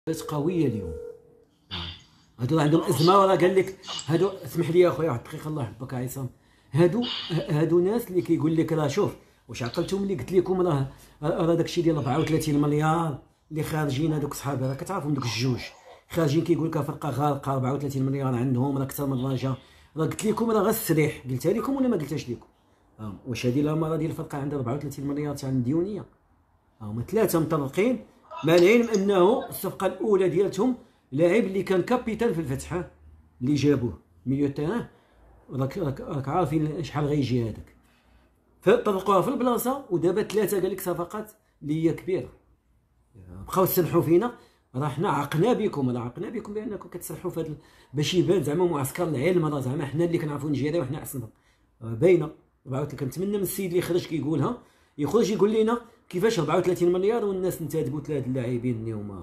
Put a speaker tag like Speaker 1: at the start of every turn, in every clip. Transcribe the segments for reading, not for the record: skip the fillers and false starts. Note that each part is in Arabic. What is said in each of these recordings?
Speaker 1: قويه اليوم. هادو عندهم ازمه، راه قال لك هادو، اسمح لي اخويا واحد الدقيقه الله يحفظك عصام. هادو ناس اللي كيقول لك راه شوف واش عقلتوا ملي قلت لكم راه داكشي ديال 34 مليار اللي خارجين، هذوك صحابي راه كتعرفهم دوك الجوج خارجين كيقول لك فرقه غارقه 34 مليار عندهم، راه اكثر من الرجاء. راه قلت لكم راه غير السريح، قلتها لكم ولا ما قلتهاش لكم؟ واش هذه الاماره ديال الفرقه عندها 34 مليار تاع الديونيه؟ هما ثلاثه مطلقين، مع العلم انه الصفقه الاولى ديالتهم لاعب اللي كان كابيتان في الفتح اللي جابوه ميليو تيران، راك عارفين شحال غيجي هذاك، فطلقوها في البلاصه. ودابا ثلاثه قال لك صفقات اللي هي كبيره، بقاو تسرحوا فينا. راه حنا عقنا بكم، بانكم كتسرحوا في هذا باش يبان زعما معسكر العلم، راه زعما حنا اللي كنعرفوا نجيريو وحنا احسن. باينه. كنتمنى من السيد اللي خرج كيقولها يخرج يقول لنا كيفاش 34 مليار والناس انتدبوا ثلاث اللاعبين اللي هما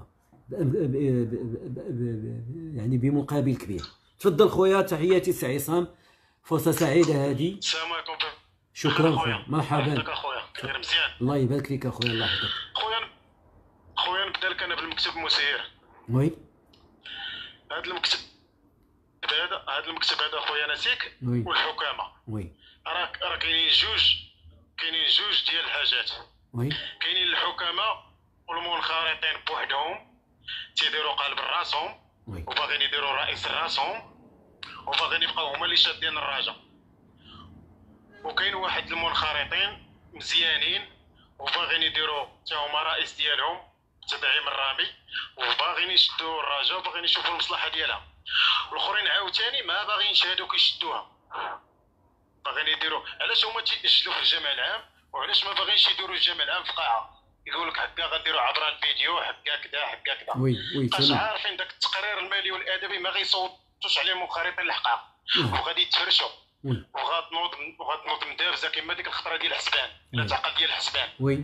Speaker 1: يعني بمقابل كبير. تفضل خويا، تحياتي سي عصام، فرصه سعيده هذه.
Speaker 2: السلام عليكم.
Speaker 1: شكرا خويا، مرحبا.
Speaker 2: يحفظك اخويا، غير مزيان.
Speaker 1: الله يبارك فيك اخويا، الله يحفظك.
Speaker 2: خويا نبدا لك انا بالمكتب المسير.
Speaker 1: وي.
Speaker 2: هذا المكتب هذا خويا ناسيك والحكامه.
Speaker 1: وي.
Speaker 2: راه كاينين جوج ديال الحاجات.
Speaker 1: وي.
Speaker 2: كاينين الحكامه والمنخرطين بوحدهم تيديروا قلب راسهم وباغيين يديروا رئيس راسهم وباغيين يبقاو هما اللي شادين الراجا. وكاين واحد المنخرطين مزيانين وباغيين يديروا حتى هما رئيس ديالهم تدعيم الرامي وباغيين يشدوا الراجا وباغيين يشوفوا المصلحه ديالها. الاخرين عاوتاني ما باغيين يشهدوا كيشدوها، باغيين يديروا. علاش هما تيأجلوا في الجمع العام وعلاش ما باغيينش يديروا الجمع العام في قاعه؟ يقول لك هكا غنديروا عبر الفيديو، هكا كذا هكا كذا.
Speaker 1: وي
Speaker 2: باش عارفين داك التقرير المالي والادبي ما غيصوتوش عليه المنخرطين الحقاق وغادي يتفرشوا وغتنوض مدابزه كما ديك الخطره ديال الحسبان، لا تعقل ديال الحسبان.
Speaker 1: وي.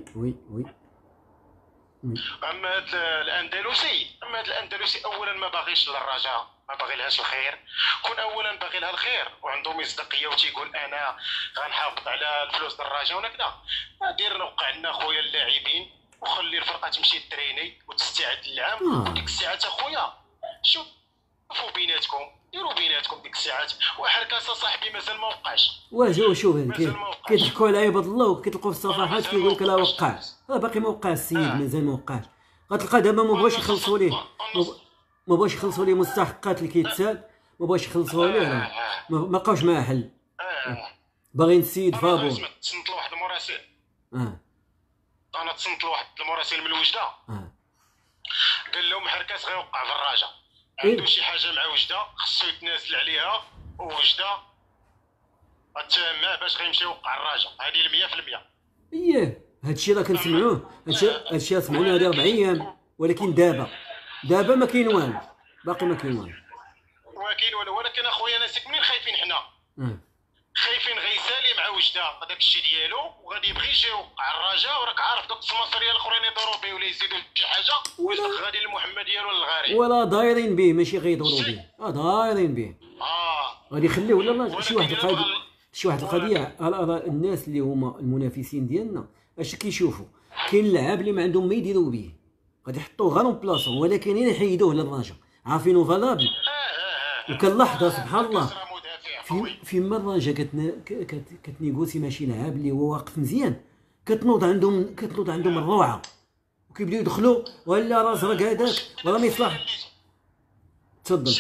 Speaker 2: اما هذا الاندلسي اولا ما باغيش للرجاء، ما باغي لهاش الخير. كون اولا باغي لها الخير وعنده مصداقيه وتيقول انا غنحافظ على الفلوس ديال الرجاء ونكذا، دير وقع لنا خويا اللاعبين وخلي الفرقه تمشي تريني وتستعد للعام. وديك الساعات اخويا شوفوا بيناتكم، ديروا بيناتكم ديك الساعات. وحركاسه صاحبي مازال ما وقعش.
Speaker 1: شوف كيضحكوا على عباد الله وكتلقوا في الصفحات كيقول لك لا وقع، باقي ما وقعش السيد، مازال ما وقعش. غتلقى دابا ما بغاوش يخلصوا ليه مستحقات اللي كيتسال، ما بغاوش يخلصوا ليه، ما بقاوش معاه حل. باغيين السيد فابور.
Speaker 2: تصنت لواحد المراسل. انا تصنت لواحد المراسل من الوجده. قال لهم حركاس غيوقع في الراجا، عنده شي حاجه مع وجده خصو يتنازل عليها ووجده غتمع باش غيمشي يوقع الراجا. هذه 100%.
Speaker 1: هادشي راه كنسمعوه، هادشي سمعنا هذه 4 ايام، ولكن دابا ما كاين والو، باقي ما كاين والو.
Speaker 2: ولكن اخويا ناسك منين خايفين حنا؟ خايفين غيسالي مع وجده هذاك الشيء ديالو وغادي يبغي يجي يوقع الرجاء. وراك عارف دوك السماسريه الاخرين يدوروا به ولا يزيدوا شي حاجه ويدخل غادي للمحمديه ولا للغاري،
Speaker 1: ولا دايرين به، ماشي غيدوروا به، دايرين به. غادي يخليو ولا شي واحد القضيه. الناس اللي هما المنافسين ديالنا اش كيشوفوا؟ كاين لعاب اللي ما عندهم ما يديروا به، غادي يحطوه غير بلاصه، ولكن يحيدوه للراجا عارفينو فالابل. وكنلاحظها سبحان الله في مره جا كتنيغوسي مع شي لعاب اللي هو واقف مزيان، كتنوض عندهم الروعه وكيبداو يدخلوا ولا راس راك هذاك ولا ما يصلح. تفضل.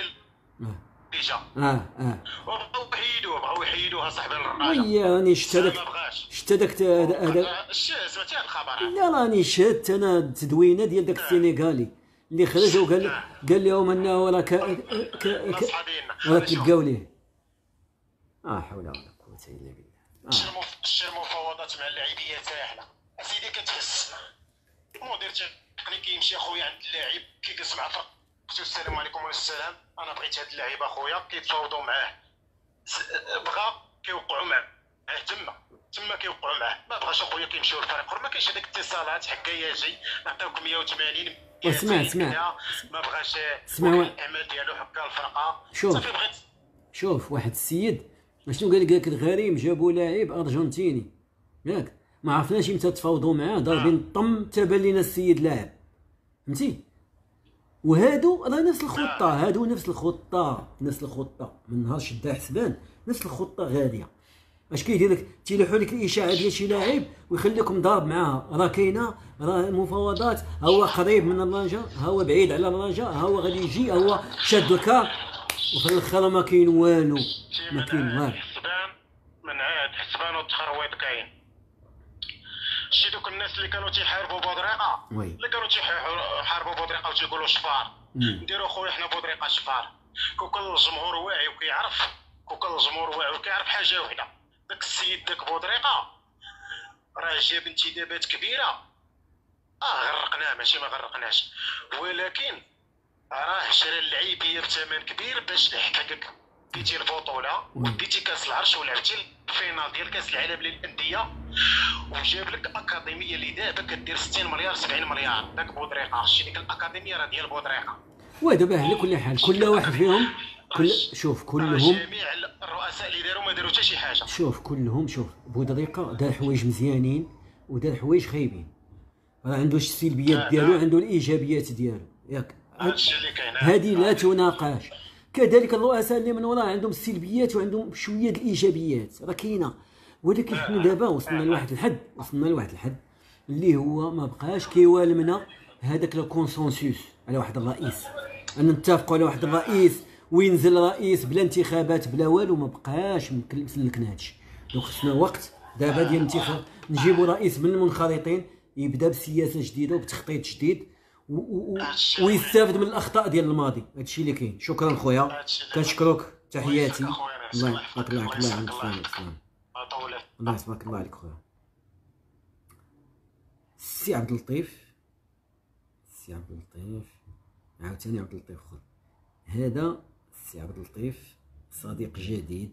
Speaker 2: بغاو يحيدوها صاحبي الراجا.
Speaker 1: راني شفت داك هذا
Speaker 2: سمعتي هاد الخبر؟
Speaker 1: لا راني شفت انا التدوينه ديال داك السينيغالي اللي خرج وقال لهم انه راه تلقاو ليه. حول ولا قوه الا بالله.
Speaker 2: المفاوضات مع اللاعبيه ساهله اسيدي. كتحس مدير تقني كيمشي اخويا عند اللاعب كيجلس مع فرقته، السلام عليكم والسلام، انا بغيت هاد اللاعب اخويا، كيتفاوضوا معاه، بغا كيوقعوا معاه تما كيوقعوا معاه. ما بغاش اخويا كيمشيو للفريق اخر، ما كاينش هذيك الاتصالات حكايه جي نعطيوك 180
Speaker 1: اسمع
Speaker 2: ما بغاش الاعمال ديالو حكا الفرقه.
Speaker 1: صافي بغيت شوف واحد السيد شنو قال لك الغريم جابوا لاعب ارجنتيني ياك، ما عرفناش امتى تفاوضوا معاه، ضاربين طم تبان لينا السيد لاعب، فهمتي؟ وهادو راه نفس الخطه، هادو نفس الخطه من نهار شدا حسبان نفس الخطه غاديه. اش كيدير لك؟ تيلوحوا لك الاشاعه ديال شي لاعب ويخليكم ضارب معاه، راه كاينه، راه مفاوضات، ها هو قريب من الرجاء، ها هو بعيد على الرجاء، ها هو غادي يجي، ها هو شاد الكار، وفي الاخر ما كاين والو، ما كاين والو.
Speaker 2: من عاد حسبان والتخرويط كاين. شتي دوك الناس اللي كانوا تيحاربوا بودريقه، اللي كانوا تيحاربوا بودريقه وتيقولوا شفار، نديروا خويا حنا بودريقه شفار. كون الجمهور واعي وكيعرف، حاجه وحده، داك السيد داك بودريقه راه جاب انتدابات كبيره، غرقناه، ماشي ما غرقناش، ولكن راه شرا اللعيبيه بثمن كبير باش يحقق ديتي البطوله وديتي كاس العرش ولعبتي الفينال ديال كاس العالم للانديه، وجاب لك اكاديميه اللي دابا كدير 60 مليار 70 مليار. داك بودريقه شتي ديك الاكاديميه راه ديال بودريقه.
Speaker 1: ودابا على كل حال كل واحد فيهم شوف كلهم
Speaker 2: جميع الرؤساء اللي داروا ما داروا حتى شي حاجه.
Speaker 1: شوف بودريقه دار حوايج مزيانين ودار حوايج خايبين، راه عنده السلبيات ديالو، عنده الايجابيات ديالو، ياك
Speaker 2: هادشي اللي كاين،
Speaker 1: هذه لا تناقش. كذلك الرؤساء اللي من وراه عندهم السلبيات وعندهم شويه الايجابيات، راه كاينه. ولكن حنا دابا وصلنا لواحد الحد اللي هو ما بقاش كيوالمنا هذاك الكونسنسوس على واحد الرئيس، ان نتفقوا على واحد الرئيس وينزل رئيس بلا انتخابات بلا والو، ما بقاش مسلكنا هادشي. دونك خصنا وقت دابا ديال الانتخاب، نجيبوا رئيس من المنخرطين يبدا بسياسه جديده وبتخطيط جديد ويستافد من الاخطاء ديال الماضي. هادشي اللي كاين. شكرا خويا، كنشكرك، تحياتي، الله يحفظك، الله يعطيك السلام، الله يسلمك، الله عليك خويا. السي عبد اللطيف عاوتاني عبد اللطيف خويا، هذا السي عبد اللطيف صديق جديد،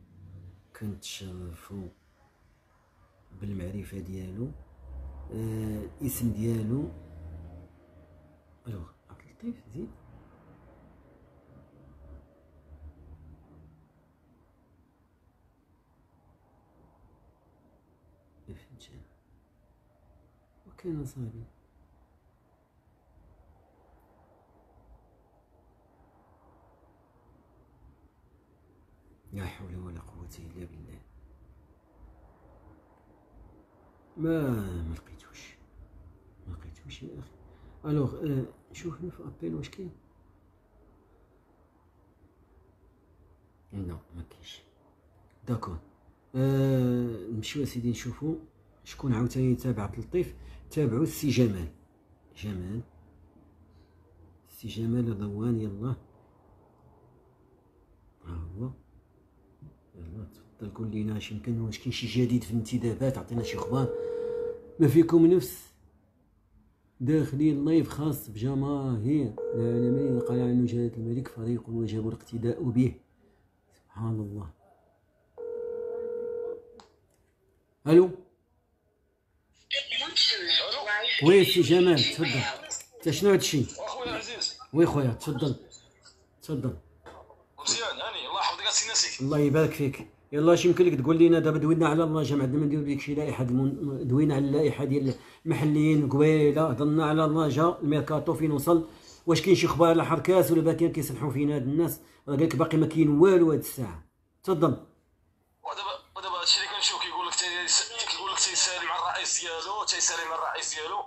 Speaker 1: كنتشرفو بالمعرفه ديالو. الاسم ديالو الوغ عبد اللطيف زيد الفنجان، وكان صاحبي لا حول ولا قوة الا بالله. ما لقيتوش يا اخي. الوغ شوف في ابيل واش كاين. لا ما كاينش. داكور. نمشيو اسيدي نشوفو شكون عاوتاني تابع عبد اللطيف. تابعوا السي جمال السي جمال الروان. يلا ها هو، يلا تفضل قول لينا اش يمكن، واش كاين شي جديد في الانتدابات، عطينا شي اخبار. ما فيكم نفس داخلين لايف خاص بجماهير العالمين قال عنه جلالة الملك فريق وجب الاقتداء به. سبحان الله. الو وي سي جمال تفضل. انت شنو هادشي؟
Speaker 3: اخويا عزيز.
Speaker 1: وي خويا تفضل.
Speaker 3: مزيان هاني الله يحفظك سي نسيك.
Speaker 1: الله يبارك فيك. يلا اش يمكن لك تقول لنا دابا؟ دوينا على الرجاء، عندنا ما نديرو ديك شي لائحه دوينا على اللائحه ديال المحليين قبيله، هضرنا على الرجاء الميركاتو فين وصل، واش كاين شي اخبار على حركاس ولا باقيين كيسمحوا فينا هاد الناس؟ راه قالك باقي ما كاين والو هاد الساعه. تفضل.
Speaker 3: ودابا هادشي اللي كنشوف كيقول لك تيسالي مع الرئيس ديالو.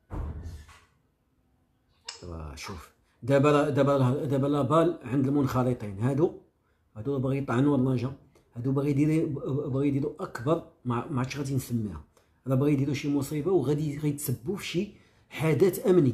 Speaker 1: شوف دابا لا بال عند المنخرطين، هادو باغي يطعنوا الرجاء، هادو باغي يديروا اكبر، ما عرفتش غادي نسميها، راه باغي يديروا شي مصيبه وغادي غيتسبوا في شي حدث امني،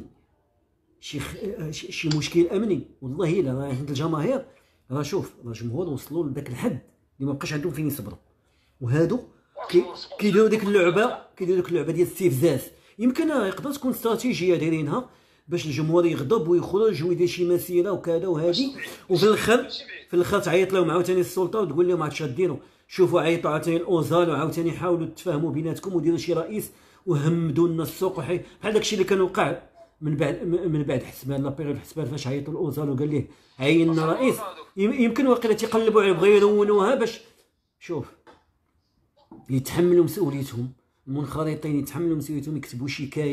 Speaker 1: شي مشكل امني. والله الا راه عند الجماهير، راه شوف راه الجمهور وصلوا لذاك الحد اللي ما بقاش عندهم فين يصبروا، وهادو كيديروا ديك اللعبه ديال الاستفزاز. يمكن يقدر تكون استراتيجيه دايرينها باش الجمهور يغضب ويخرج ويدير شي مسيره وكذا وهادي، وفي الاخر تعيط لهم عاوتاني السلطه وتقول لهم هادشي ديروا. شوفوا عيطوا عاوتاني الاوزال وعاوتاني حاولوا تفاهموا بيناتكم وديروا شي رئيس وهمدوا لنا السوق بحال داكشي اللي كان وقع من بعد حسبان لا بيريود حسبان، فاش عيطوا الاوزال وقال ليه عيننا رئيس. يمكن واقيلا تيقلبوا عليه بغاو يلونوها باش شوف يتحملوا مسؤوليتهم. المنخرطين يتحملوا مسؤوليتهم، يكتبوا شكايه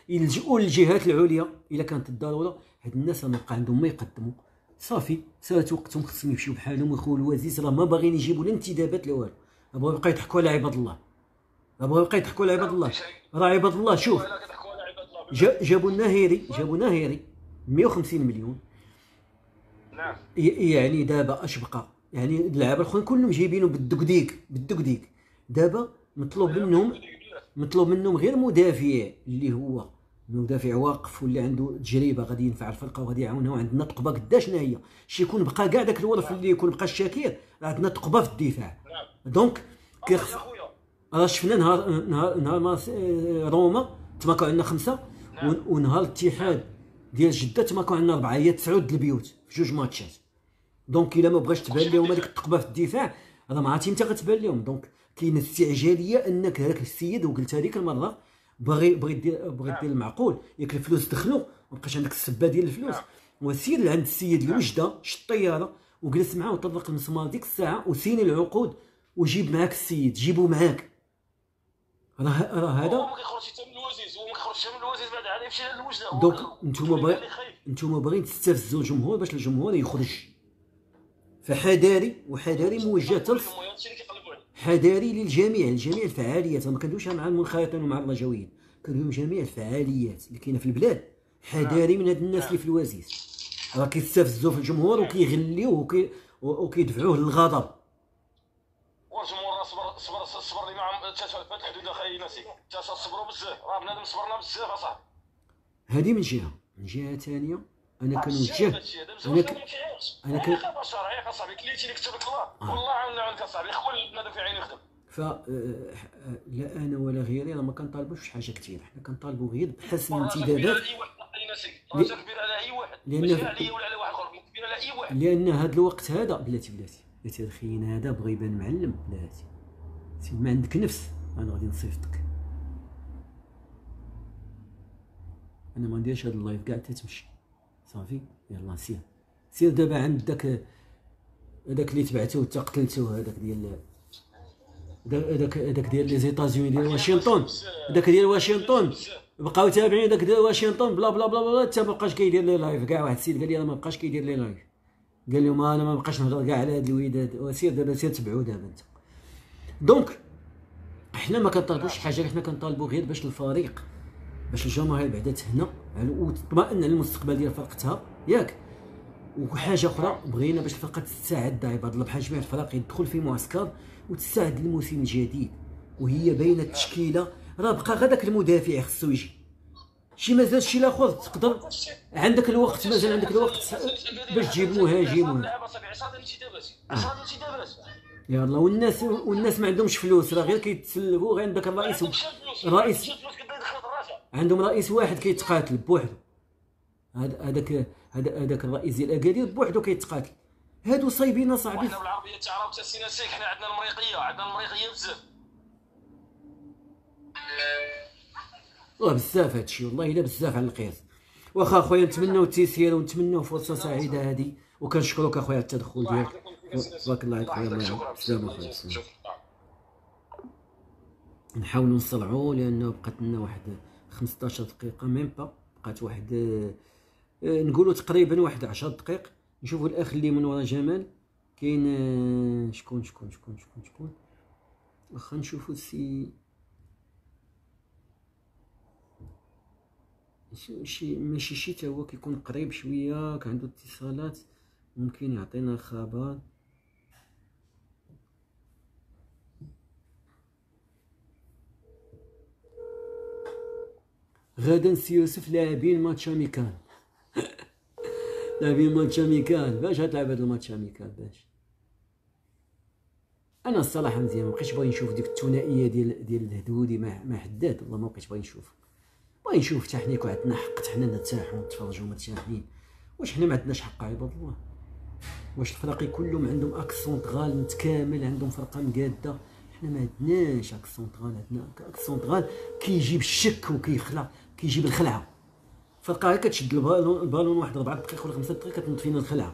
Speaker 1: يلجؤوا للجهات العليا الا كانت الضروره. هاد الناس ما بقى عندهم ما يقدموا، صافي سالت وقتهم، خصهم يمشيو بحالهم ويخويو الوزيز، راه ما باغيين يجيبوا لا انتدابات لا والو، بغاو يبقاو يضحكوا على عباد الله، بغاو يضحكوا على عباد الله. راه عباد الله شوف جابوا لنا هيري 150 مليون.
Speaker 2: نعم.
Speaker 1: يعني دابا اش بقى؟ يعني اللعابه الاخرين كلهم جايبينهم بالدقديق. دابا مطلوب منهم غير مدافع، اللي هو مدافع واقف واللي عنده تجربه غادي ينفع الفرقه وغادي يعاونها، وعندنا تقبه قداش هي شي يكون بقى كاع داك الولف اللي يكون بقى الشاكير، عندنا تقبه في الدفاع. دونك كيخص راه شفنا نهار ما روما تماكوا عندنا 5، ونهار الاتحاد ديال جده تماكوا عندنا 4، هي 9 البيوت في 2 ماتشات. دونك الا ما بغاش تبان لهم هذيك التقبه في الدفاع، راه ما عرفتي متى غتبان لهم. دونك كاينه استعجاليه انك هذاك السيد، وقلت هذيك المره بغي دير المعقول، ياك الفلوس دخلوا ما بقاش عندك السبه ديال الفلوس، وسير لعند السيد الوجده شد الطياره وجلس معاه وطرق المسمار ديك الساعه وسيني العقود، وجيب معاك السيد، جيبو معاك. راه هذا
Speaker 3: ما كيخرجش حتى من الوزيز، وما كيخرجش من الوزيز بعد عاد يمشي للوجده.
Speaker 1: دونك نتوما باغيين تستفزوا الجمهور باش الجمهور يخرج، فحذاري موجه حذاري للجميع، الفعاليات. ما كندويش مع المنخرطين ومع الرجويين، كندوي جميع الفعاليات اللي كاينه في البلاد. حذاري من هاد الناس اللي في الوزيز، راه كيستفزوا في الجمهور وكيغليوه وكيدفعوه للغضب.
Speaker 3: والجمهور صبر اللي معهم تشافى الحدود اخي ناسي، صبروا بزاف، راه بنادم صبرنا بزاف اصاحبي.
Speaker 1: هذه من جهه ثانيه انا كنوجه انا
Speaker 3: شرعي اصاحبي كليتي اللي كتب لك الله والله عاوننا عنك اصاحبي، خويا بنادم في عيني يخدم.
Speaker 1: لا انا ولا غيري راه ما كنطالبوش بشي حاجه كثير، حنا كنطالبوا غير بحسم الانتدابات. لان هذا الوقت هذا بلاتي الخيين هذا بغى يبان معلم، بلاتي ما عندك نفس، انا غادي نصيفطك. انا ما نديرش هذا اللايف كاع حتى تمشي صافي. يلا سير دابا عند داك اللي تبعته وانت قتلته، هذاك ديال لي زيتازيوني ديال واشنطن، ديال واشنطن بقاو تابعين داك ديال واشنطن بلا بلا بلا بلا، حتى ما بقاش كيدير لي لايف كاع. واحد السيد قال لي انا ما بقاش كيدير لي لايف، قال لهم انا ما بقاش نهضر كاع على هاد الوداد. وسير دابا تبعوا دابا انت. دونك حنا ما كنطالبوش حاجه، حنا كنطالبوا غير باش الفريق، باش الجماهير بعدا تهنى وتطمئن على المستقبل ديال فرقتها ياك. وحاجه اخرى بغينا باش الفرقه تستعد، عباد الله بحال جميع الفرق يدخل في معسكر وتستعد للموسم الجديد، وهي باينه التشكيله. راه بقى غير داك المدافع خصو يجي، شي مازال شي لاخر تقدر عندك الوقت، مازال عندك الوقت باش تجيب مهاجم. يلا والناس ما عندهمش فلوس، راه غير كيتسلفوا غير عندك الرئيس عندهم رئيس واحد كيتقاتل بوحدو. هذاك الرئيس ديال اكادير بوحدو كيتقاتل. هادو صايبين صاحبي.
Speaker 3: حنا بالعربيه تعرف حتى سينا سيك، حنا عندنا المريقيه بزاف.
Speaker 1: بزاف هادشي والله الا بزاف على القياس. واخا خويا نتمنوا التيسير ونتمنوا فرصه سعيده هذه، وكنشكروك اخويا على التدخل ديالك. بارك الله عليك خويا. السلام عليكم. نحاولوا نصلعوا لانه بقات لنا واحد 15 دقيقه ميم با، بقات واحد نقولوا تقريبا واحد 10 دقائق. نشوفوا الاخ اللي من ورا جمال كاين شكون واخا نشوفوا شي ماشي شي تا هو كيكون قريب شويه، عنده اتصالات ممكن يعطينا خبر. غدا سي يوسف لاعبين ماتش اميكال. لاعبين ماتش اميكال، باش غتلعب هذا الماتش اميكال؟ باش انا الصراحه مزيان ما بقيتش باغي نشوف ديك الثنائيه ديال الهدودي مع حداد. والله ما بقيتش باغي نشوف، باغي نشوف حتى حنا يكون عندنا حق، حتى حنا نرتاحوا ونتفرجوا مرتاحين. واش حنا ما عندناش حق عباد الله؟ واش الفرق كلهم عندهم اكسونطغال متكامل، عندهم فرقه مقاده؟ حنا ما عندناش اكسونطغال، عندنا اكسونطغال كيجيب الشك وكيخلع، كيجيب الخلعه. فرقه كتشد البالون واحد 4 دقائق ولا 5 دقائق كتنوض فينا الخلعه.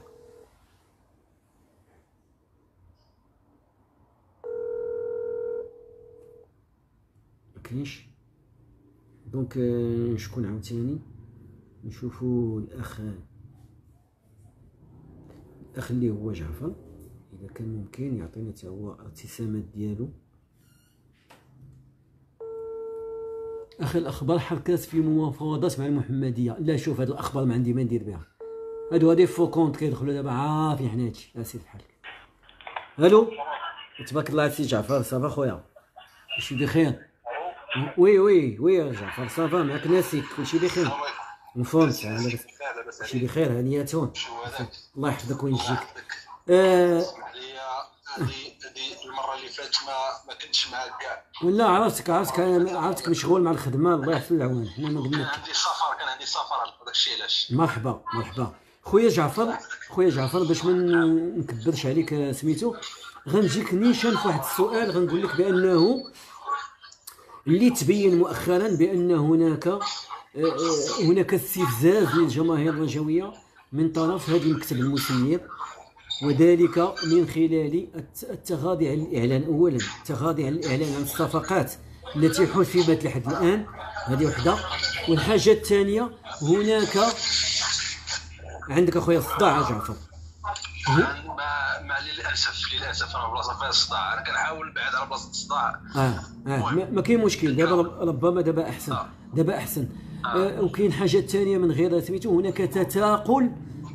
Speaker 1: مكاينش دونك شكون عاوتاني نشوفوا الاخ اللي هو جعفر، اذا كان ممكن يعطينا حتى هو الابتسامات ديالو. اخي الاخبار حركات في مفاوضات مع المحمديه. لا شوف هاد الاخبار ما عندي ما ندير بها، هادي فو كونت كيدخلوا دابا عافين حنا هادشي. اسير بحال الو تبارك الله سي جعفر. صافا خويا كلشي بخير؟ وي يا جعفر صافا معاك ناسيك كلشي بخير؟ مفهومش لاباس كلشي بخير هانياتون الله يحفظك وينجيك.
Speaker 4: اسمح لي هذه المره اللي فاتت ما كنتش معاك كاع.
Speaker 1: ولا عرفتك مشغول مع الخدمه. الله يحسن العوان. حنا ما قلنا
Speaker 4: كان عندي سفر داكشي علاش.
Speaker 1: مرحبا خويا جعفر باش ما نكبرش عليك سميتو، غنجيك نيشان في واحد السؤال. غنقول لك بانه اللي تبين مؤخرا بان هناك استفزاز للجماهير الرجويه من طرف هذا المكتب المسير، وذلك من خلال التغاضي عن الإعلان. أولا التغاضي عن الإعلان عن الصفقات التي حسبت لحد الآن، هذه وحدة. والحاجة الثانية هناك عندك أخويا الصداع جعفر.
Speaker 4: ما للاسف انا بلاصه فيها الصداع. انا كنحاول نبعد على بلاصه الصداع.
Speaker 1: ما كاين مشكل. دابا ربما دابا احسن. وكاين حاجه ثانيه من غير سميتو، هناك تثاقل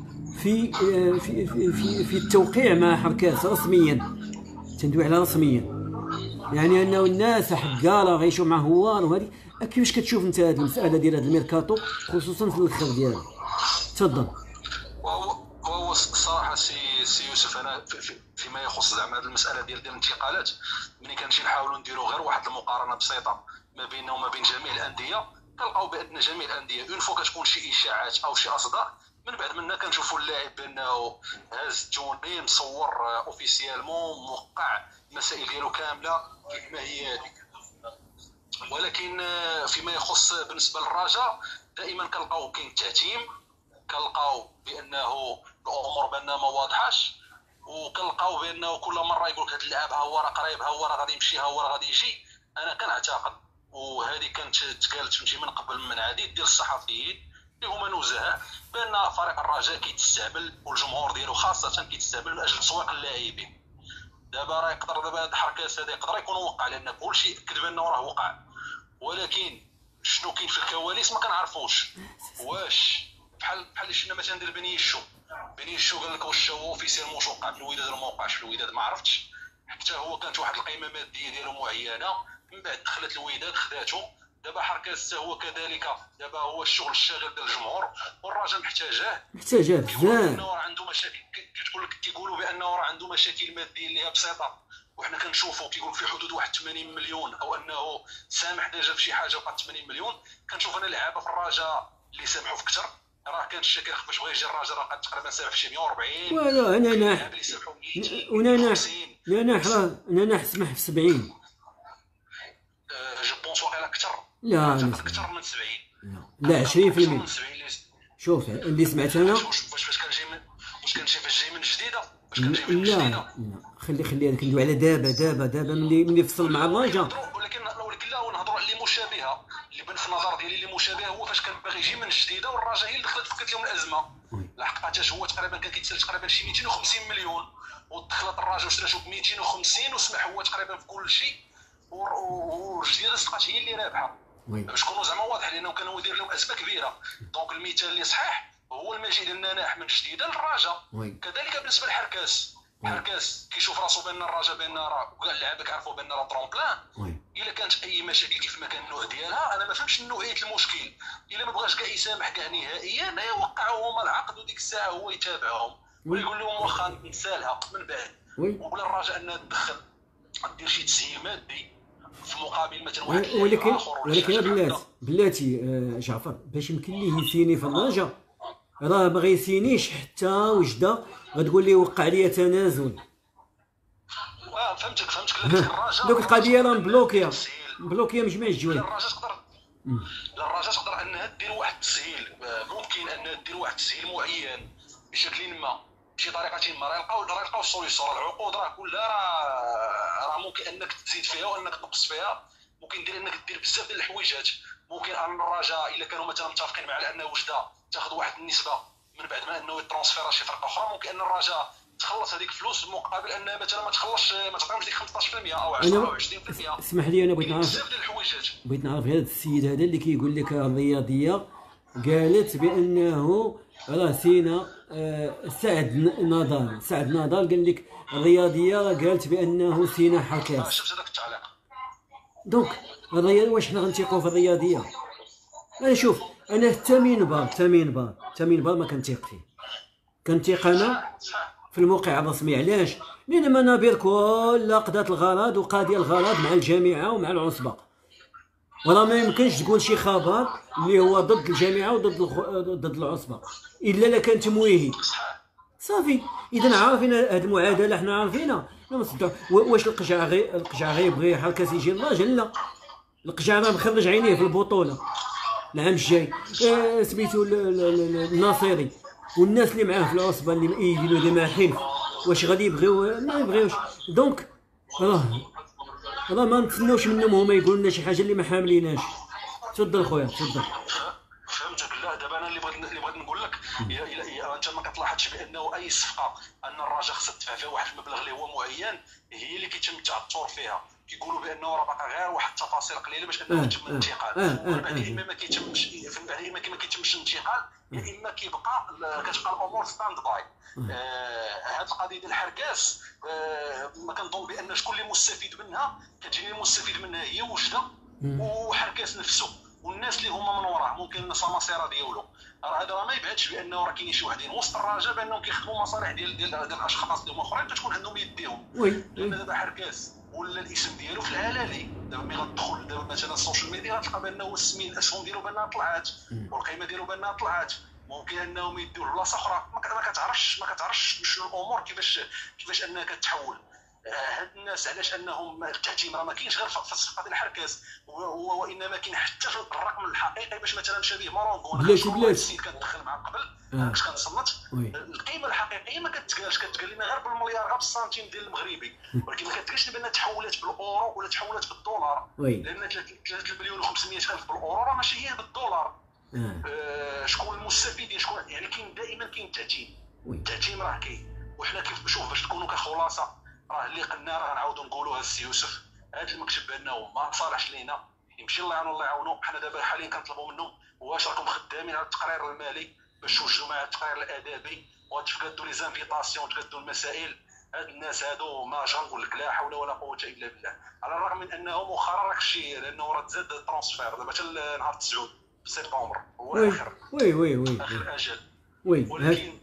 Speaker 1: في التوقيع مع حركات رسميا، تندوي على رسميا، يعني انه الناس حقاله غيشوف مع هوار. وهذه كيفاش كتشوف انت هذه المساله ديال هذا الميركاتو خصوصا في الاخر ديالو؟ تفضل.
Speaker 4: وهو الصراحه سي يوسف، انا فيما يخص زعما هذه المساله ديال الانتقالات، ملي كنجي نحاولوا نديروا غير واحد المقارنه بسيطه ما بيننا وما بين جميع الانديه، كنلقاو بان جميع الانديه اون فوا كتكون شي اشاعات او شي اصداء، من بعد منا كنشوفوا اللاعب بانه هاز التوني مصور اوفيسيالمون موقع المسائل ديالو كامله كما هي هذيك. ولكن فيما يخص بالنسبه للرجاء دائما كنلقاو كاين التعتيم، كنلقاو بانه الامور بانها ما واضحاش، وكنلقاو بانه كل مره يقول لك هذا اللاعب ها هو راه قريب، ها هو راه غادي يمشي، ها هو راه غادي يجي. انا كنعتقد، وهذه كانت تقالت فهمتي من قبل من عديد ديال الصحفيين اللي هما نزهاء، بان فريق الرجاء كيتستعمل والجمهور ديالو خاصه كيتستعمل من اجل تسويق اللاعبين. دابا راه يقدر هاد الحركات هذا يقدر يكون وقع، لان كلشي كذب انه راه وقع، ولكن شنو كاين في الكواليس ما كنعرفوش. واش بحال اللي شفنا مثلا ديال بني الشو قال لك واش هو اوفيسيالمون وقع في الوداد ولا ما وقعش في الوداد، ما عرفتش. حتى هو كانت واحد القيمه ماديه ديالو معينه، من بعد دخلت الوداد خداتو. دابا حركه حتى هو كذلك، دابا هو الشغل الشاغل ديال الجمهور والرجاء محتاجاه بزاف. راه عنده مشاكل، كيقولوا بانه راه عنده مشاكل ماديه اللي هي بسيطه، وحنا كنشوفوا كيقول في حدود واحد 80 مليون، او انه سامح ديجا في شي حاجه بقات 80 مليون. كنشوف انا لعابه في الرجاء اللي سامحوا في كثر، راه كان الشكل باش بغى يجي الرجاء راه تقريبا سامح في شي 140.
Speaker 1: ولا انا ناح سمح في 70.
Speaker 4: جو بونس واقيلا اكثر.
Speaker 1: لا
Speaker 4: اكثر من 70.
Speaker 1: لا 20%. شوف اللي سمعت انا
Speaker 4: واش كنجي فاش جاي من جديده،
Speaker 1: لا خلي هذاك ندوي على دابا ملي فصل مع الرجاء.
Speaker 4: ولكن لا نهضروا على اللي مشابهه، اللي بان في النظر ديالي اللي مشابهه هو فاش كان باغي يجي من جديده والرجاء هي اللي دخلت فكت لهم الازمه. لحقاته هو تقريبا كان كيتسال تقريبا شي 250 مليون، ودخلت الرجاء وشراتو ب 250 وسمح هو تقريبا في كل شيء، والجديده صدقات هي اللي رابحه. باش نكونوا زعما واضح، لانه كانوا يدير لهم ازمه كبيره. دونك المثال اللي صحيح هو المجيء ديال الناح من جديده للرجاء. كذلك بالنسبه لحركاس كيشوف راسو بان الرجاء بان راه كاع اللعابه كيعرفوا بان راه طرومبلان. الا كانت اي مشاكل كيف ما كان النوع ديالها، انا ما فهمتش نوعيه المشكل. الا ما بغاش كاع يسامح كاع نهائيا، يوقعوا هما العقد وديك الساعه هو يتابعهم ويقول لهم واخا نسالها من بعد. ولا الرجاء انها تدخل دير شي تسهيل مادي في مقابل مثلا واحد
Speaker 1: ولكن بلاتي جعفر باش يمكن ليه يسيني في الرجاء، راه ما غيسينيش حتى وجده غتقول لي وقع لي تنازل.
Speaker 4: فهمتك الرجاء
Speaker 1: دوك القضيه راه مبلوكيه من جميع الجهات.
Speaker 4: الرجاء تقدر انها دير واحد التسهيل، ممكن انها دير واحد التسهيل معين بشكل ما، بشي طريقه ما. راه يلقاو السوليسيون. العقود راه كلها راه ممكن انك تزيد فيها وانك تنقص فيها، ممكن دير انك دير بزاف ديال الحويجات. ممكن ان الرجاء الا كانوا مثلا متفقين مع ان وجده تاخذ واحد النسبه من بعد ما انه يترانسفيرا شي فرقه اخرى، ممكن ان الرجاء تخلص هذيك الفلوس مقابل ان مثلا ما تخلصش، ما تعطيهمش ديك 15% او 10 او 20%.
Speaker 1: اسمح لي انا بغيت نعرف
Speaker 4: بزاف ديال الحويجات.
Speaker 1: بغيت نعرف هذا السيد هذا اللي كيقول لك الرياضيه قالت بانه راه سينا سعد نضال قال لك الرياضيه راه قالت بانه سينا حكاس.
Speaker 4: شفت هذاك التعليق.
Speaker 1: دونك الرياضيه واش حنا غنثيقوا في الرياضيه؟ انا شوف، انا التمين بار ما كنثيق فيه، كنثيق انا في الموقع الرسمي. علاش؟ لان منابر كلها قضات الغرض وقاضيه الغرض مع الجامعه ومع العصبه، وراه ما يمكنش تقول شي خبر اللي هو ضد الجامعه ضد العصبه الا لا كان تمويهي. صافي، اذا عارفين هذه المعادله، حنا عارفينها. واش القجع غيبغي حركه يجي الراجل؟ لا، القجع راه مخرج عينيه في البطوله العام الجاي. سميتو الناصري والناس اللي معاه في العصبه اللي مأيدين ولا مع حلف، واش غادي يبغيو؟ ما يبغيوش. دونك راه ما نتسناوش منهم هما يقولوا لنا شي حاجه اللي ما حامليناش. تفضل خويا تفضل.
Speaker 4: فهمتك. لا دابا انا اللي بغيت نقول لك، انت ما كتلاحظش بانه اي صفقه ان الرجاء خصها تدفع فيها واحد المبلغ اللي هو معين، هي اللي كيتم التعثر فيها. كيقولوا بانه راه باقا غير واحد التفاصيل قليله باش انه يتم الانتقال. ومن بعد يا اما ما كيتمش، من بعد يا اما ما كيتمش الانتقال، يا اما كتبقى الامور ستاند باي. هاد القضيه ديال الحركاس ما كنظن بان شكون اللي مستفيد منها. كتجيني المستفيد منها هي وجده وحركاس نفسه والناس اللي هما من وراه، ممكن الناس المصيره ديالو. راه هذا ما يبعدش بانه راه كاينين شي وحدين وسط الرجاء بانهم كيخدموا مصالح ديال الاشخاص اللي هما اخرين كتكون عندهم يديهم. لان دابا حركاس ولا الاسم ديالو في العلالي. دابا ملي غتدخل دابا مثلا السوشيال ميديا غتلقى بانه السمين الاسهم ديالو بانها طلعات والقيمه ديالو بانها طلعات. ممكن انهم يديوه لبلاصه اخرى ما كتعرفش شنو الامور كيفاش انها كتحول. هاد الناس علاش انهم التعتيم راه ما كاينش غير في الصفقه ديال الحركاس، وانما كاين حتى في الرقم الحقيقي. باش مثلا شبيه مارونكو السيد كندخل مع قبل باش كنصنت القيمه الحقيقيه ما كتقالش، كتقال لنا غير بالمليار غير بالسنتيم ديال المغربي، ولكن ما كتقالش بان تحولات بالاورو ولا تحولات بالدولار. لان 3 مليون و500 الف بالاورو راه ماشي هي بالدولار. شكون المستفيدين؟ شكون يعني؟ دائما كاين التعتيم راه كاين. وحنا كيف شوف باش تكونوا كخلاصه، راه اللي قلنا راه غنعاودوا نقولوها السي يوسف. هذا المكتب بانه ما صالحش لينا، يمشي الله يعاونو الله يعاونو. حنا دابا حاليا كنطلبوا منهم واش راكم خدامين على التقرير المالي باش توجدوا مع التقرير الادبي وتفقدوا لي زانفيتاسيون وتقدوا المسائل. هاد الناس هادو ما اش غنقول لك، لا حول ولا قوه الا بالله. على الرغم من انه مؤخرا راك الشيء لانه راه تزاد الترانسفير دابا حتى نهار 9 سبتمبر هو اخر اخر اجل. ولكن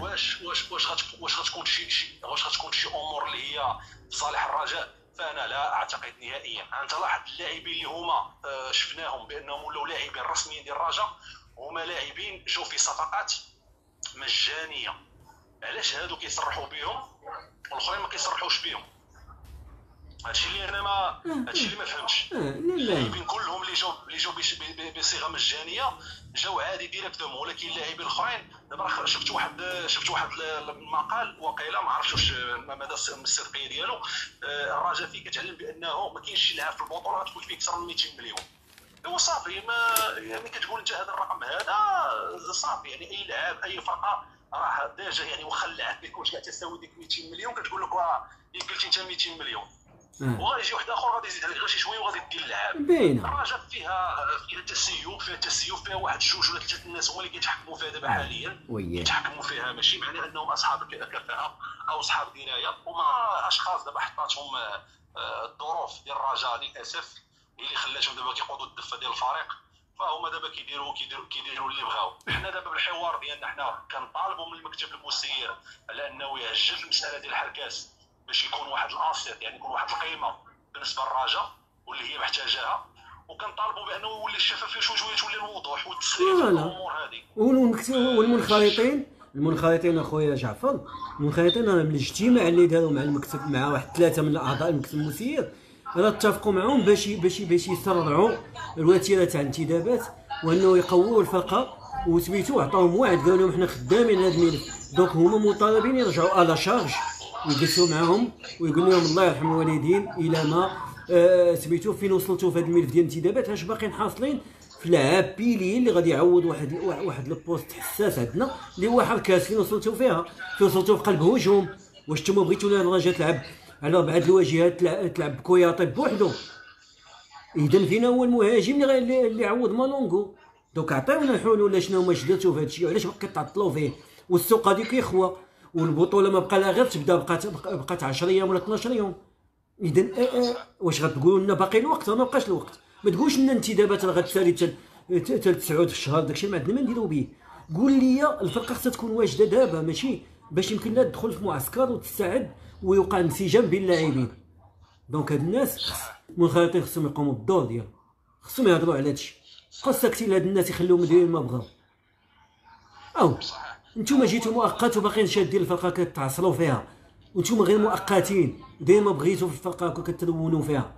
Speaker 4: واش غتكون شي امور اللي هي في صالح الرجاء؟ فانا لا اعتقد نهائيا. انت لاحظ اللاعبين اللي هما شفناهم بانهم ولاو لاعبين رسميين ديال الرجاء هما لاعبين جاو في صفقات مجانيه. علاش هادو كيصرحوا بهم والاخرين ما كيصرحوش بهم؟ هادشي اللي انا هادشي اللي ما فهمتش. اللاعبين كلهم اللي جاو بصيغه مجانيه جاو عادي ديريكتومون، ولكن اللاعبين الاخرين دابا شفت واحد المقال وقيله ما عرفتش واش مدى الصدقيه ديالو. الرجاء فيه كتعلم بانه ما كاينش شي لاعب في البطوله غتكون فيه اكثر من 200 مليون. ايوا صافي، ما يعني كتقول انت هذا الرقم هذا صافي، يعني اي لاعب اي فرقه راه ديجا يعني واخا اللاعب ما يكونش كاع تساوي ديك 200 مليون كتقول لك راه قلتي انت 200 مليون وغادي يجي واحد اخر غادي يزيد عليك غير شي شويه وغادي دير اللعاب. الرجاء فيها تسيب، فيها واحد 2 ولا 3 الناس هما اللي كيتحكموا فيها دابا حاليا. يتحكموا فيها ماشي معنى انهم اصحاب كفاءه او اصحاب درايه، هما اشخاص دابا حطاتهم الظروف ديال الرجاء للاسف اللي خلاتهم دابا كيقودوا الدفه ديال الفريق. فهما دابا كيديروا اللي بغاو. حنا دابا بالحوار ديالنا حنا كنطالبوا من المكتب المسير على انه يعجل المساله ديال الحركاس باش يكون واحد الاسيت، يعني يكون واحد القيمه بالنسبه للرجاء واللي هي محتاجاها، وكنطالبوا بانه يولي الشفافيه شويه تولي الوضوح والتسريع في الامور هذه.
Speaker 1: والمنخرطين اخويا جعفر، المنخرطين راه من الاجتماع اللي داروا مع المكتب مع واحد 3 من اعضاء المكتب المسير راه اتفقوا معهم باش يسرعوا الوتيره تاع الانتدابات وانه يقووا الفرقه وسميتو عطاهم وعد قالوا لهم حنا خدامين هذا الملف. دونك هما مطالبين يرجعوا على شارج ويجلسوا معهم ويقول لهم الله يرحم الوالدين الى ما سميتو فين وصلتوا في هذا الملف ديال الانتدابات؟ واش باقيين حاصلين في لعاب بيلي اللي غادي يعوض واحد البوست حساس عندنا اللي هو حركات فين وصلتوا فيها؟ فين وصلتوا في قلب هجوم؟ واش نتوما بغيتوا الرجاء تلعب على 4 الواجهات، تلعب بكوياطي بوحدو؟ اذا فينا هو المهاجم اللي يعوض مالونغو؟ دوك عطيونا الحلول ولا شنو هما شداتو في هذا الشيء؟ وعلاش باقي تعطلوا فيه؟ والسوق هذيك يخوى والبطوله ما بقى لها غير تبدا، بقات 10 ايام ولا 12 يوم. اذا واش غتقولوا لنا باقي الوقت؟ ما بقاش الوقت. ما تقولش لنا انتدابات راه غتسالي حتى 9 في الشهر، داكشي ما عندنا ما نديرو به. قول لي الفرقه خصها تكون واجده دابا، ماشي باش يمكن لها تدخل في معسكر وتستعد ويوقع انسجام بين اللاعبين. دونك هاد الناس منخرطين خصهم يقوموا بالدور ديالهم، خصهم يهضروا على هادشي. بقاو ساكتين هاد الناس يخليهم يديروا ما بغاو. او نتوما جيتوا مؤقت وباقيين شادين الفرقه كتعصروا فيها، وانتوما غير مؤقتين ديما بغيتوا في الفرقه كتلونوا فيها.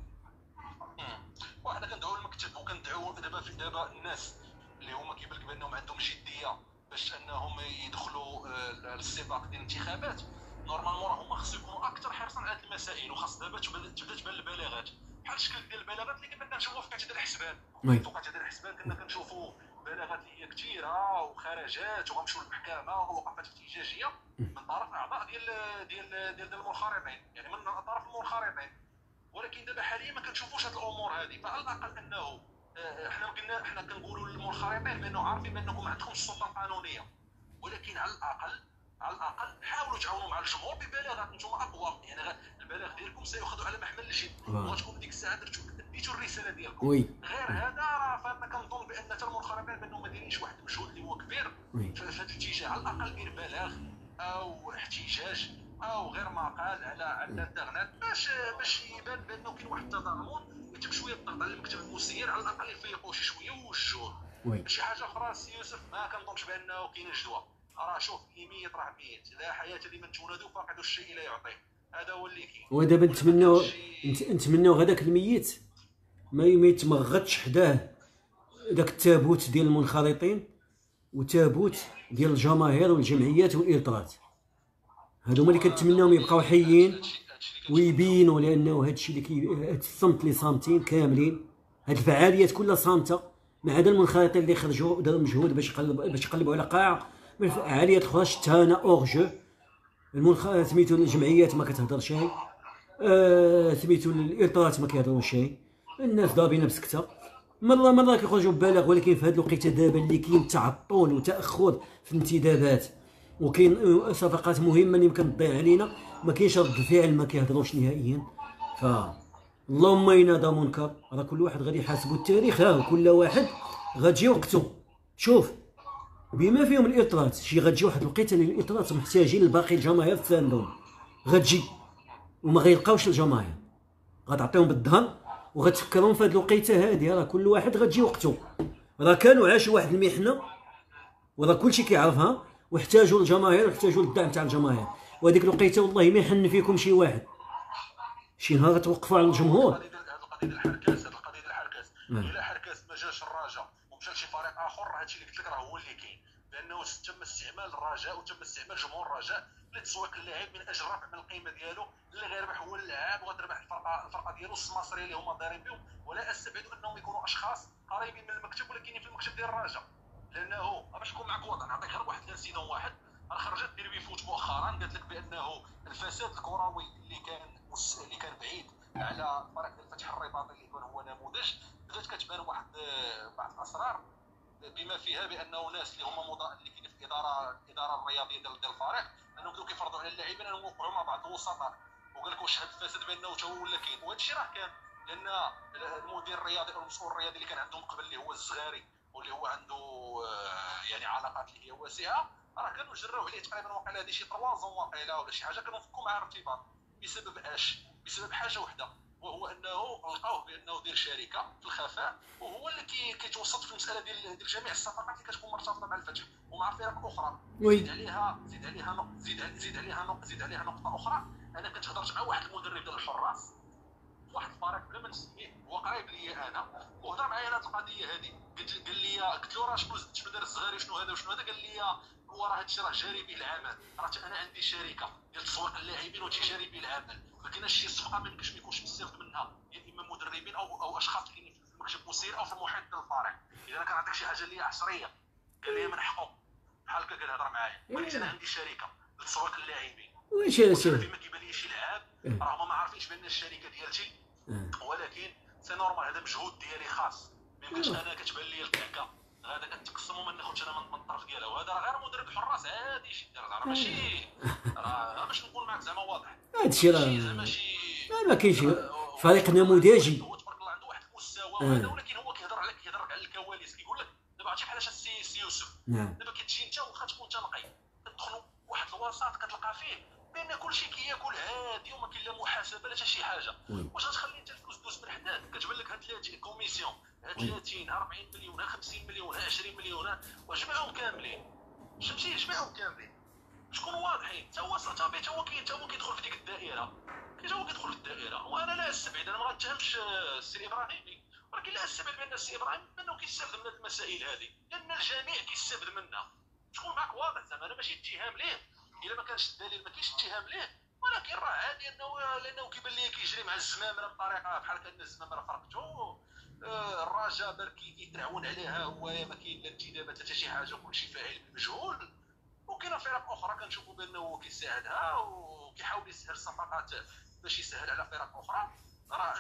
Speaker 4: وحنا كندعوا المكتب وكندعوا دابا الناس اللي هما كيبان لك بانهم عندهم جديه باش انهم يدخلوا للسباق ديال الانتخابات. نورمالمون راه هما خصو يكونوا اكثر حرصا على هذه المسائل، وخاص دابا تبدا تبان البلاغات بحال الشكل ديال البلاغات اللي كنا كنشوفوا في قاعده الحسبان. في قاعده الحسبان كنا كنشوفوا بلاغات اللي هي كثيره وخرجات وغنمشيو للمحكمه ووقفات احتجاجيه من طرف اعضاء ديال المنخرطين، يعني من طرف المنخرطين. ولكن دابا حاليا ما كنشوفوش هذه الامور هذه. فعلى الاقل انه حنا كنقولوا للمنخرطين بانه عارفين بانكم ما عندكمش السلطه القانونيه، ولكن على الاقل حاولوا تعاونوا مع الجمهور ببلاغات انتم اقوى. يعني البلاغ ديالكم سيؤخذ على محمل الجد، وغتكون ديك الساعه اديتوا الرساله ديالكم. غير هذا راه فانا كنظن بان حتى المنخرطين بانهم ما دايرينش واحد المجهود اللي هو كبير في هذا الاتجاه. على الاقل دير بلاغ او احتجاج او غير مقال على الانترنت باش يبان بانه كاين واحد التضامن، ويتم شويه الضغط على المكتب المسير على الاقل يفيقوا شي شويه ويوجهوه. شي حاجه اخرى سي يوسف ما كنظنش بانه كاين جدوى. راه شوف اللي ميت راه ميت، لا حياه لمن تولد فاقد الشيء لا يعطيه. هذا هو اللي كاين.
Speaker 1: ودابا نتمناو هذاك الميت ما يتمغطش حداه داك التابوت ديال المنخرطين وتابوت ديال الجماهير والجمعيات والإلترات. هادو هما اللي كنتمناهم يبقاو حيين ويبينوا، لانه هاد الشيء اللي الصمت اللي صامتين كاملين، هاد الفعاليات كلها صامته ما عدا المنخرطين اللي خرجوا وداروا مجهود باش يقلبوا على قاع. من الفعاليات الاخرى شتها انا اور جو. سميتو الجمعيات ما كتهضر شيء، سميتو الإلترات ما كيهضروا شيء، الناس ضاربين بسكته. مره كيخرجوا ببلاغ، ولكن في هاد الوقيته دابا اللي كاين تعطل وتاخر في الانتدابات وكاين صفقات مهمه اللي يمكن تضيع علينا، ما كاينش رد الفعل، ما كيهضروش نهائيا. ف اللهم ينادى منكر، راه كل واحد غادي يحاسبو التاريخ. كل واحد غتجي وقته. شوف بما فيهم الإلترات، غتجي واحد الوقيته اللي الإلترات محتاجين لباقي الجماهير تساندهم، غتجي وما غيلقاوش الجماهير، غتعطيهم بالظهر وغتفكرهم في هذه الوقيته هذه. راه كل واحد غتجي وقته. راه كانوا عاشوا واحد المحنه وراه كلشي كيعرفها، واحتاجوا الجماهير واحتاجوا الدعم تاع الجماهير، وهذيك الوقيته والله ما يحن فيكم شي واحد. شي نهار غتوقفوا على الجمهور.
Speaker 4: هذه القضيه الحركاس الى حركاس ما جاش الرجاء ومشى لشي فريق اخر، راه هادشي اللي قلت لك راه هو اللي كاين، لانه تم استعمال الرجاء وتم استعمال جمهور الرجاء لتسويق اللاعب من اجل رفع من القيمه ديالو. اللي غيربح هو اللاعب وغتربح الفرقه ديالو السماسريه اللي هما دايرين بهم. ولا استبعد انهم يكونوا اشخاص قريبين من المكتب ولكن في المكتب ديال الرجاء، لانه باش نكون معك واضح نعطيك غير واحد الانسيدون واحد. راه خرجت ديربي فوت مؤخرا قالت لك بانه الفساد الكروي اللي كان بعيد على فريق الفتح الرباطي اللي كان هو نموذج، بدات كتبان واحد بعض الاسرار بما فيها بانه ناس اللي هما اللي كاين في الاداره الرياضيه ديال الفريق انهم بداو كيفرضوا على اللاعبين انهم يوقعوا مع بعض الوسطاء، وقال لك واش هذا الفساد بانه تا هو ولا كاين. وهذا الشيء راه كان لان المدير الرياضي او المسؤول الرياضي اللي كان عندهم قبل اللي هو الزغاري واللي هو عنده يعني علاقات اللي هي واسعه، راه كانوا جراو عليه تقريبا واقيلا هذه شي 3 زون واقيلا ولا شي حاجه، كانوا فكوا معاه ارتباط بسبب بسبب حاجه وحده، وهو انه لقاوه بانه دير شركه في الخفاء، وهو اللي كيتوسط في المساله ديال جميع الصفقات اللي كتكون مرتبطه مع الفتح ومع فرق اخرى. زيد عليها نقطه اخرى. انا كنت هضرت مع واحد المدرب ديال الحراس واحد الفريق بلا ما نسميه، هو قريب ليا انا، وهضر معايا على هذه القضيه هذه. قلت له راه شنو دار الزغاري شنو هذا وشنو هذا، قال لي وراه هادشي راه جاري به العمل. راه انا عندي شركه ديال تسويق اللاعبين وتجاري به العمل، ما كايناش شي صفقه ما يمكنش ما يكونش مستافد منها يا اما مدربين او اشخاص اللي كاينين في المكتب المسير او في المحيط ديال الفريق. اذا انا كنعطيك شي حاجه اللي هي عصريه قال لي من حقه بحال هكا قال هضر معايا، ولكن انا عندي شركه لتسويق اللاعبين
Speaker 1: واش
Speaker 4: ما كيبان لي شي لعاب راه ما عارفينش بان الشركه ديالتي، ولكن سي نورمال هذا مجهود ديالي خاص. ما يمكنش انا كتبان لي الكعكه هذا كتقسم وما ناخذش انا من الطرف ديالها، وهذا راه غير مدرب حراس عادي شي راه ماشي راه باش نقول معاك زعما واضح
Speaker 1: هادشي راه
Speaker 4: زعما شي
Speaker 1: ما كاينش فريق نموذجي.
Speaker 4: هو تبارك الله عنده واحد المستوى وهذا، ولكن هو كيهضر على الكواليس. كيقول لك دابا عرفتي بحال السي يوسف، دابا كتجي انت واخا تكون انت نقي كتدخلوا واحد الوسط كتلقى فيه بان كلشي كياكل عادي وما كاين لا محاسبه لا حتى شي حاجه. واش غتخلي انت الفلوس دوز من حداك؟ كتبان لك هاد 30 كوميسيون 30 40 مليون 50 مليون 20 مليون وجمعهم كاملين. فهمتي جمعهم كاملين شكون واضحين. حتى هو صافي حتى هو كيدخل في ديك الدائره، كيدخل في الدائره. وانا لا استبعد، انا ما غنتهمش السي ابراهيمي، ولكن لا استبعد بان السي ابراهيم انه كيستافد من هذه المسائل هذه، لان الجميع كيستافد منها. شكون معك واضح زعما انا ماشي اتهام ليه، الا ما كانش الدليل ما كاينش اتهام ليه، ولكن راه عادي لانه كيبان لي كيجري مع الزمامره بطريقه بحال كان الزمامره فرقته. الرجاء بركي كيتعاون عليها هو ما كاين لا انتدابات حتى شي حاجه، كلشي فاعل بالمجهول. وكاين فرق اخرى كنشوفوا بانه كيساعدها وكيحاول يسهل الصفقات باش يسهل على فرق اخرى. راه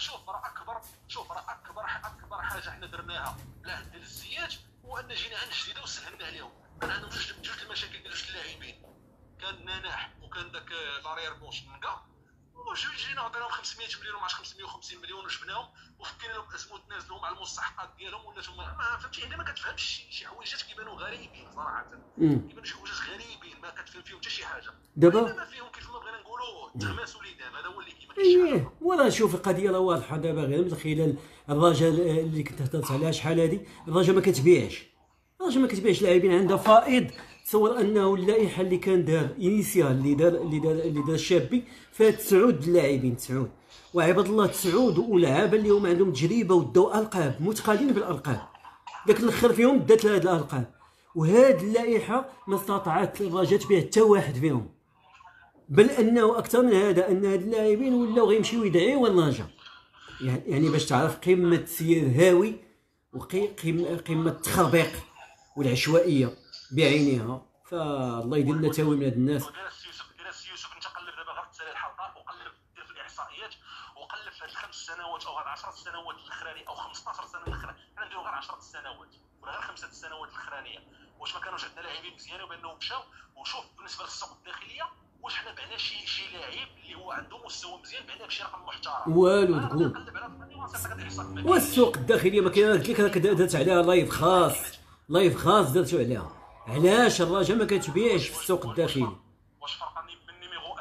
Speaker 4: شوف راه اكبر حاجه حنا درناها بالعهد ديال الزيات هو ان جينا عند جديده وسهلنا عليهم. كان عندهم جوج المشاكل ديال جوج اللاعبين، كان ناناح وكان داك لارير بوش نكا، وجينا عطيناهم 500 مليون ومع 550 مليون وجبناهم وفكينا لهم الاسم وتنازلوا مع المستحقات ديالهم ولاتهم ما فهمتي. هنا ما كتفهمش شي حوايجات كيبانوا غريبين صراحه، كيبانوا شي حوايجات غريبين ما كتفهم فيهم حتى شي حاجه.
Speaker 1: دابا
Speaker 4: ما فيهم كيف ما بغينا نقولوا تغماسوا ليدام، هذا هو اللي كيما كاينش.
Speaker 1: ولا شوف القضيه راه واضحه دابا غير من خلال الرجاء اللي كنت هضرت عليها شحال هذه. الرجاء ما كتبيعش لاعبين عندها فائض. تصور انه اللائحه اللي كان دار انيسيال اللي دار الشابي فيها 9 اللاعبين، 9 وعباد الله 9 ولعابه اللي هما عندهم تجربه وداو القاب متقالين بالالقاب، داك الاخر فيهم دات لهاد الالقاب. وهاد اللائحه ما استطاعت الرجاء تبيع حتى واحد فيهم، بل انه اكثر من هذا ان هاد اللاعبين ولاو غيمشيو يدعيو الرجاء. يعني باش تعرف قمه السير هاوي وقمه التخربيق والعشوائيه بعينها. فالله يدير لنا تاوي من هاد الناس.
Speaker 4: جلس يوسف انت قلب دابا غير تسالي الحلقه وقلب دير في الاحصائيات وقلب في هاد ال5 سنوات او هاد 10 سنوات الاخرانيه او 15 سنه الاخرى، حنا نديرو غير 10 سنوات ولا غير 5 سنوات الاخرانيه، واش ما كانوش عندنا لاعبين مزيانين وبانهم مشاو. وشوف بالنسبه للسوق الداخليه واش حنا بعنا شي لاعب اللي هو عنده مستوى مزيان بعنا بشي رقم محترم
Speaker 1: والو تقول. والسوق الداخليه ما كاين. قلت لك راك درت عليها لايف خاص درتو عليها. علاش الرجاء ما كتبيعش في السوق الداخلي؟
Speaker 4: واش فرقه من نيميرو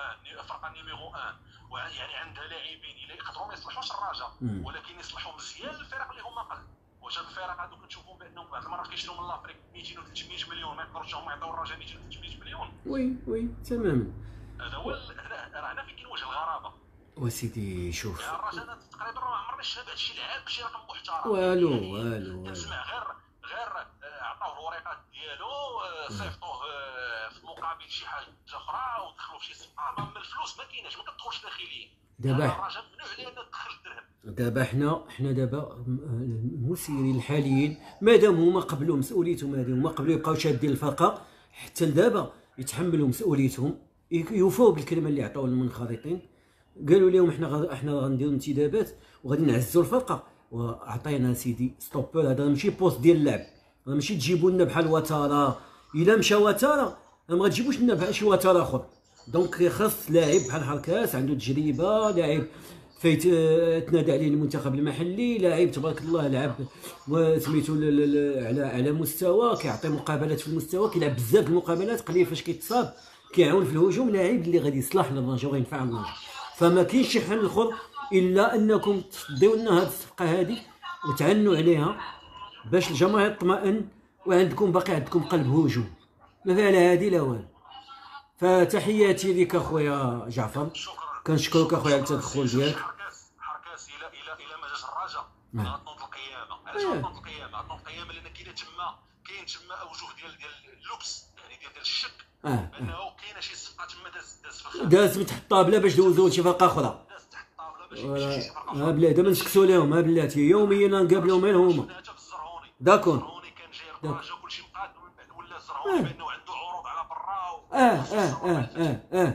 Speaker 4: 1 يعني عندها لاعبين اللي يقدروا ما يصلحوش الرجاء ولكن يصلحوا مزيان للفرق اللي هما قل. واش هاد الفرق هادو كنشوفهم بانهم بعض المرات كيشريو من لافريك 200 و 300 مليون ما يقدروش هما يعطيو الرجاء 200 و 300 مليون؟
Speaker 1: وي تماما.
Speaker 4: هذا هو راه هنا فين كاين وجه الغرابه.
Speaker 1: وسيدي شوف
Speaker 4: الرجاء تقريبا راه ما عمرنا شفنا هذا الشيء لعاب بشي رقم محترم.
Speaker 1: والو
Speaker 4: كنسمع غير عطاوه الوريقات ديالو صيفطوه في مقابل شي حاجه اخرى ودخلوا في شي صفقه. من الفلوس ما كايناش، ما كتدخلش داخليا.
Speaker 1: دابا
Speaker 4: الرجاء ممنوع عليه انه تدخل الدرهم.
Speaker 1: دابا حنا دابا المسيرين الحاليين مادام هما قبلوا مسؤوليتهم، هما قبلوا يبقاو شادين الفرقه حتى لدابا يتحملوا مسؤوليتهم، يوفوا بالكلمه اللي عطاو المنخرطين. قالوا لهم احنا غنديروا انتدابات وغادي نعزوا الفرقه، وعطينا سيدي ستوبر. هذا ماشي بوست ديال اللعب، ماشي تجيبوا لنا بحال وتارا. الا مشى وتارا ما غتجيبوش لنا بحال شي وتارا اخر. دونك خاص لاعب بحال حركاس عنده تجربه، لاعب فايت تنادى عليه المنتخب المحلي، لاعب تبارك الله لعب وسميتو على مستوى، كيعطي مقابلات في المستوى، كيلعب بزاف المقابلات، قليل فاش كيتصاب، كيعاون في الهجوم، لاعب اللي غادي يصلح للرجاء وغينفع الرجاء. فما كاينش شي حل اخر الا انكم تفضيو لنا هذه الصفقه هذه وتعنوا عليها باش الجماهير تطمئن وعندكم باقي عندكم قلب هجوم. ما فيها لا هادي لا والو. فتحياتي ليك اخويا جعفر، كنشكرك اخويا على التدخل ديالك.
Speaker 4: حركاس الى ما جاش الرجاء غتنوض القيامه. علاش غتنوض القيامه؟ غتنوض القيامه لان كاين تما اوجه ديال اللبس، يعني ديال الشك بانه كاينه شي صفقه تما داز
Speaker 1: داز من تحت الطابله باش دوزو لشي فرقه اخرى.
Speaker 4: داز تحت الطابله باش يمشي شي فرقه اخرى.
Speaker 1: بلاتي ما نسكتوا لهم، بلاتي يوميا نقابلهم غير هما.
Speaker 4: حتى في الزرهوني،
Speaker 1: داكور.
Speaker 4: الزرهوني كان جاي الرجاء كلشي مقاد، ومن بعد ولا الزرهوني بانه عنده عروض على برا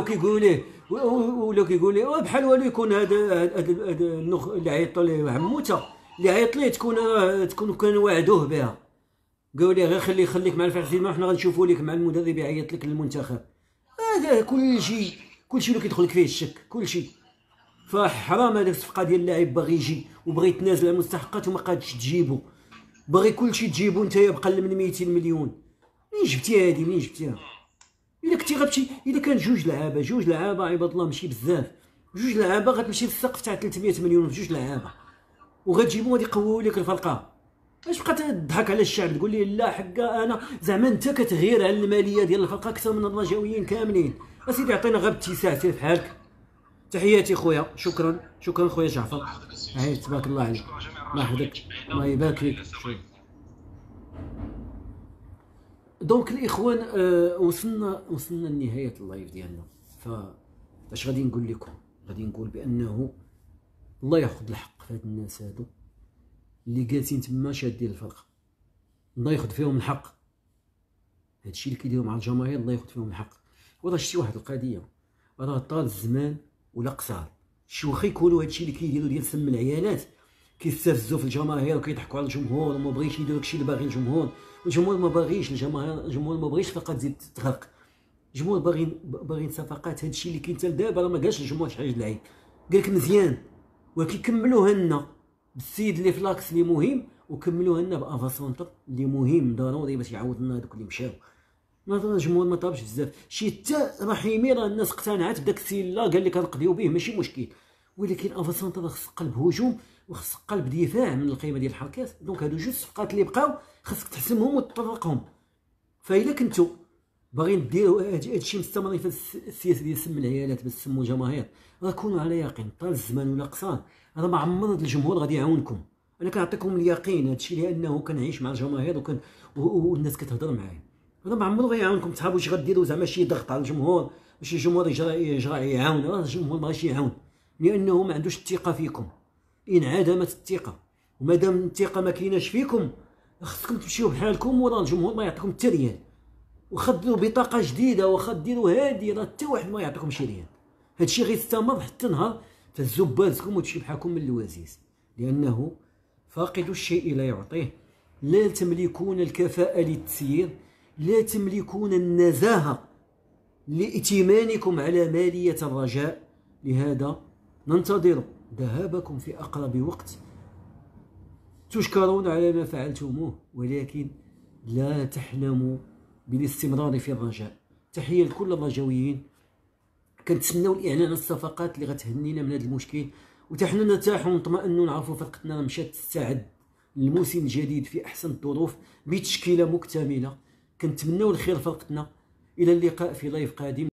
Speaker 1: ولاو كيقول لي بحال والو يكون هذا اللي عيط ليه عموته اللي عيط ليه تكون كان وعدوه بها. قالوا لي غير خليك مع الفرقتين، حنا غنشوفوا لك مع المدرب يعيط لك للمنتخب. هذا كلشي اللي كيدخلك فيه الشك كلشي. فحرام هذاك الصفقه ديال اللاعب باغي يجي وبغى يتنازل على المستحقات وما قادش تجيبو، باغي كلشي تجيبو نتايا بقل من 200 مليون. منين جبتي هادي؟ منين جبتيها؟ الا كنتي غتمشي، الا كان جوج لعابه عباد الله ماشي بزاف، جوج لعابه غتمشي للسقف تاع 300 مليون في جوج لعابه وغتجيبو غادي يقويو لك الفرقه. اش بقى تضحك على الشعب تقول لي لا حقا انا زعما انت كتغير على الماليه ديال الفرقه اكثر من الرجاويين كاملين. اسيدي عطينا غير اتساع، سير بحالك. تحياتي خويا، شكرا خويا جعفر. تبارك الله عليك، الله يحفظك، الله يبارك فيك. دونك الاخوان وصلنا لنهايه اللايف ديالنا. فاش غادي نقول لكم؟ غادي نقول بانه الله ياخذ الحق في هاد الناس هادو اللي جالسين تما شادين الفرقه، الله ياخذ فيهم الحق. هادشي اللي كيديروا مع الجماهير الله ياخذ فيهم الحق. وراه شتي واحد القضيه، راه طال الزمان ولا قصار، شي واخا يكونوا هادشي اللي كيديروا ديال سم العيالات، كيستفزوا في الجماهير وكيضحكوا على الجمهور وما بغيش يديروا داكشي اللي باغي الجمهور. الجمهور ما باغيش، الجمهور ما بغيش الفرقه تزيد تغرق. الجمهور باغيين صفقات. هادشي اللي كاين حتى لدابا راه ما قالش الجمهور شي حاجه اللعيب، قال لك مزيان ولكن كملوها لنا بالسيد اللي فلاكس اللي مهم، وكملوها لنا بافا سونتر اللي مهم ضروري باش يعاود لنا هذوك اللي مشاو. الجمهور ما طلبش بزاف، شي حتى رحيمي راه الناس اقتنعت بداك السيل قال لك غنقضيو به ماشي مشكل، ولكن افا سونتر خص قلب هجوم وخص قلب دفاع من القيمه ديال الحركات. دونك هادو جوج صفقات اللي بقاو خاصك تحسمهم وتطرقهم. فإلا كنتو باغيين ديروا هادشي مستمرين في السياسه ديال سم العيالات باش تسموا الجماهير، راه كونوا على يقين طال الزمان ولا قصار راه ما عمر الجمهور غادي يعاونكم. انا كنعطيكم اليقين هادشي لانه كنعيش مع الجماهير والناس كتهضر معايا. راه ما عمرو غيعاونكم. تحابوا واش غديروا زعما شي ضغط على الجمهور باش الجمهور يجرى يعاون؟ راه الجمهور ما غاش يعاون لانه ما عندوش الثقه فيكم. انعدمت الثقه، ومادام الثقه ما كايناش فيكم خصكم تمشيو بحالكم وراه الجمهور ما يعطيكم حتى ريال. واخا ديروا بطاقه جديده واخا ديروا هادي راه حتى واحد ما يعطيكم شي ريال. هادشي غيستمر حتى نهار فالزبالكم وتمشي بحالكم من الوزيز، لانه فاقد الشيء لا يعطيه. لا تملكون الكفاءه للتسيير، لا تملكون النزاهه لائتمانكم على ماليه الرجاء. لهذا ننتظر ذهابكم في اقرب وقت. تشكرون على ما فعلتموه، ولكن لا تحلموا بالاستمرار في الرجاء. تحية لكل الرجاويين، كنتسناو الاعلان الصفقات اللي غتهنينا من هذا المشكل، وتحنا نرتاحوا ونطمئنوا نعرفوا فرقتنا مشات تستعد للموسم الجديد في احسن الظروف بتشكيله مكتمله. كنتمناو الخير لفرقتنا. الى اللقاء في لايف قادم.